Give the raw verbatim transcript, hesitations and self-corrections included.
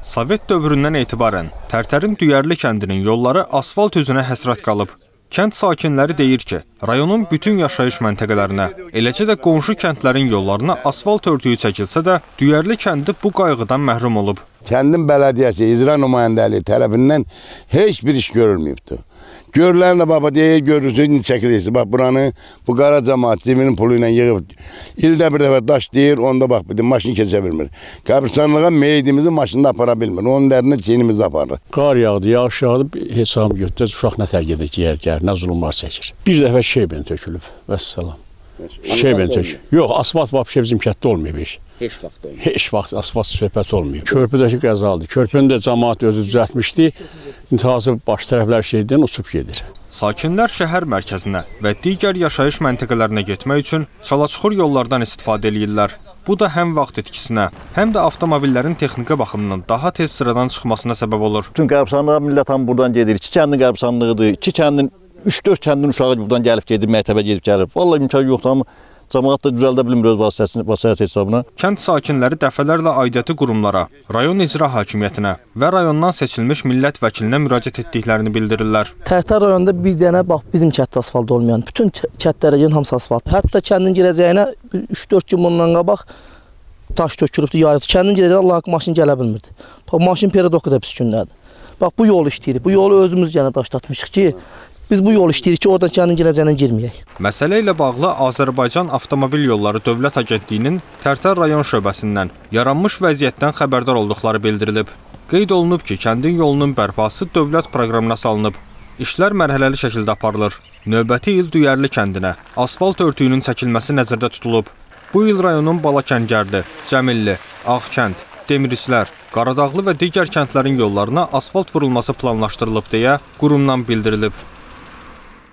Sovet dövründən etibarən Tərtərin Düyərli kəndinin yolları asfalt üzünə həsrət qalıb. Kənd sakinləri deyir ki, rayonun bütün yaşayış məntəqələrinə, eləcə də qonşu kəndlərin yollarına asfalt örtüyü çəkilsə də, Düyərli kəndi bu qayğıdan məhrum olub. Kəndin bələdiyyəsi, icra nümayəndəliyi tərəfindən heç bir iş görülməyibdir. Görülən də baba deyə görürsünüz, çəkilirsiz. Bax, buranı bu qara cəmaat cibinin pulu ilə yığıb, ildə bir dəfə daş deyir, onda bax, maşın keçə bilmir. Qəbristanlığa meydimizi maşında apara bilmir, onun dərinə çiynimizi aparır. Qar yağdı, yağış yağdı, hesabı götürür, uşaq nə tərk edir, giyər, giyər, nə zulumlar çəkir. Bir dəfə şeybən tökülüb, vəssalam. Şeybən tökülüb. Yox, asfalt vapşə bizim kətdə olmayıb heç. Heç vaxt olmuyor. Heç vaxt asfalt söhbət olmuyor. Körpüdəki qəzalıdır. Körpünü də cəmaat özü düzəltmişdi. İntihası baş tərəflər şeydən uçub gedir. Sakinlər şəhər mərkəzinə və digər yaşayış məntəqələrinə getmək üçün çalaçuxur yollardan istifadə edirlər. Bu da həm vaxt itkisinə, həm də avtomobillərin texniki baxımından daha tez sıradan çıxmasına səbəb olur. Bütün qəbristanlığa millət hamı buradan gedir. İki kəndin qəbristanlığıdır. İki kəndin, üç dörd kəndin uşağı buradan gəlib gedir, məktəbə gedib gəlir. Vallahi imkan yoxdur, amma cəmaat da düzəldə bilmir öz vasitəsiyyət hesabına. Kənd sakinləri dəfələrlə aidiyyəti qurumlara, rayon icra hakimiyyətinə və rayondan seçilmiş millət vəkilinə müraciət etdiklərini bildirirlər. Tərtər rayonunda bir dənə bax bizim kətdə asfalt olmayan, bütün kətlərəcəyin hamısı asfalt. Hətta kəndin girəcəyinə üç dörd gün bundan qabaq daş tökülübdü, yarıbdı. Kəndin girəcəyinə Allah maşın gələ bilmirdi. Bax, maşın periodokada pis gündədir. Bax, bu yolu işləyirik. Bu yolu özümüz yenə daşlatmışıq ki, biz bu yolu işləyirik ki, oradan kəndin girəcəyinə girməyək. Məsələ ilə bağlı Azərbaycan Avtomobil Yolları Dövlət Agentliyinin Tərtər rayon şöbəsindən yaranmış vəziyyətdən xəbərdar olduqları bildirilib. Qeyd olunub ki, kəndin yolunun bərpası dövlət proqramına salınıb. İşlər mərhələli şəkildə aparılır. Növbəti il Düyərli kəndinə asfalt örtüyünün çəkilməsi nəzərdə tutulub. Bu il rayonun Balakəngərli, Cəmilli, Ağkənd, Demirçilər, Qaradağlı və digər kəndlərin yollarına asfalt vurulması planlaşdırılıb deyə qurumdan bildirilib.